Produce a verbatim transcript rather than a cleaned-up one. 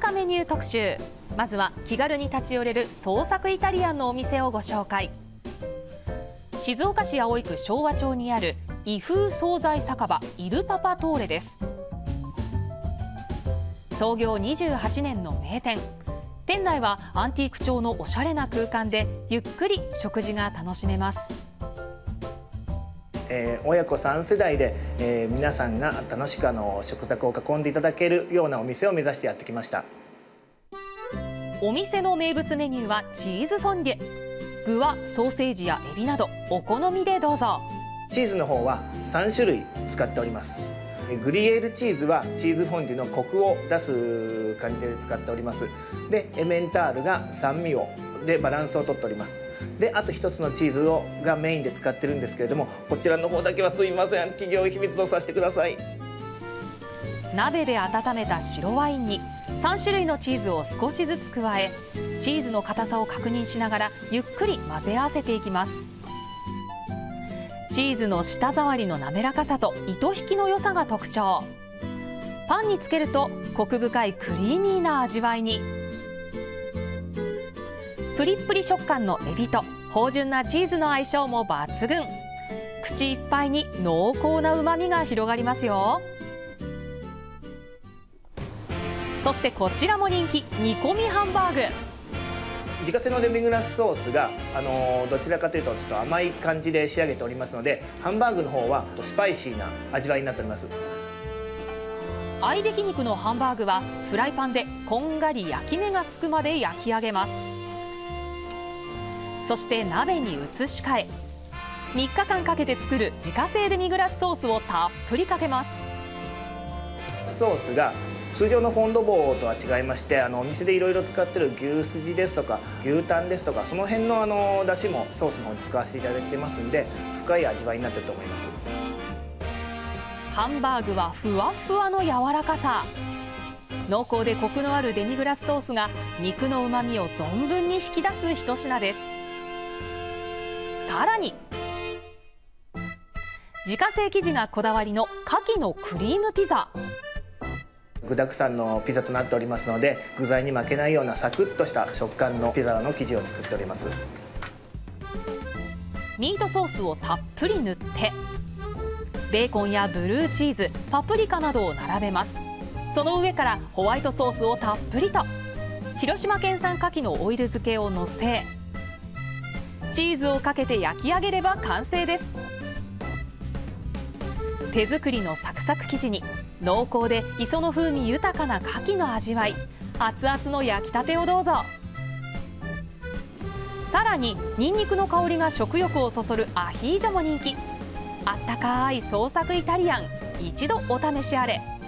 なメニュー特集。まずは気軽に立ち寄れる創作イタリアンのお店をご紹介。静岡市葵区昭和町にある異風惣菜酒場イルパパトーレです。創業にじゅうはちねんの名店。店内はアンティーク調のおしゃれな空間でゆっくり食事が楽しめます。 えー、親子さん世代で、えー、皆さんが楽しくあの食卓を囲んでいただけるようなお店を目指してやってきました。 お店の名物メニューはチーズフォンデュ。具はソーセージやエビなどお好みでどうぞ。 チーズの方はさんしゅるい使っております。グリエールチーズはチーズフォンデュのコクを出す感じで使っております。でエメンタールが酸味をでバランスをとっております。であと一つのチーズをがメインで使ってるんですけれども、こちらの方だけはすいません、企業秘密とさせてください。 鍋で温めた白ワインにさんしゅるいのチーズを少しずつ加え、チーズの硬さを確認しながらゆっくり混ぜ合わせていきます。チーズの舌触りの滑らかさと糸引きの良さが特徴。パンにつけるとコク深いクリーミーな味わいに。プリップリ食感のエビと芳醇なチーズの相性も抜群。口いっぱいに濃厚な旨味が広がりますよ。そしてこちらも人気、煮込みハンバーグ。 自家製のデミグラスソースがあのどちらかというとちょっと甘い感じで仕上げておりますので、ハンバーグの方はスパイシーな味わいになっております。 合いびき肉のハンバーグはフライパンでこんがり焼き目がつくまで焼き上げます。そして鍋に移し替え、みっかかんかけて作る自家製デミグラスソースをたっぷりかけます。 ソースが通常のフォンドボーとは違いまして、あのお店でいろいろ使っている牛すじですとか牛タンですとか、その辺のあの出汁もソースの方に使わせていただいてますんで、深い味わいになっていると思います。 ハンバーグはふわふわの柔らかさ。濃厚でコクのあるデミグラスソースが肉のうまみを存分に引き出す一品です。さらに自家製生地がこだわりの牡蠣のクリームピザ。 具沢山のピザとなっておりますので、具材に負けないようなサクッとした食感のピザの生地を作っております。 ミートソースをたっぷり塗ってベーコンやブルーチーズ、パプリカなどを並べます。その上からホワイトソースをたっぷりと。広島県産牡蠣のオイル漬けをのせ、チーズをかけて焼き上げれば完成です。手作りのサクサク生地に濃厚で磯の風味豊かな牡蠣の味わい。熱々の焼きたてをどうぞ。さらにニンニクの香りが食欲をそそるアヒージョも人気。あったかい創作イタリアン、一度お試しあれ。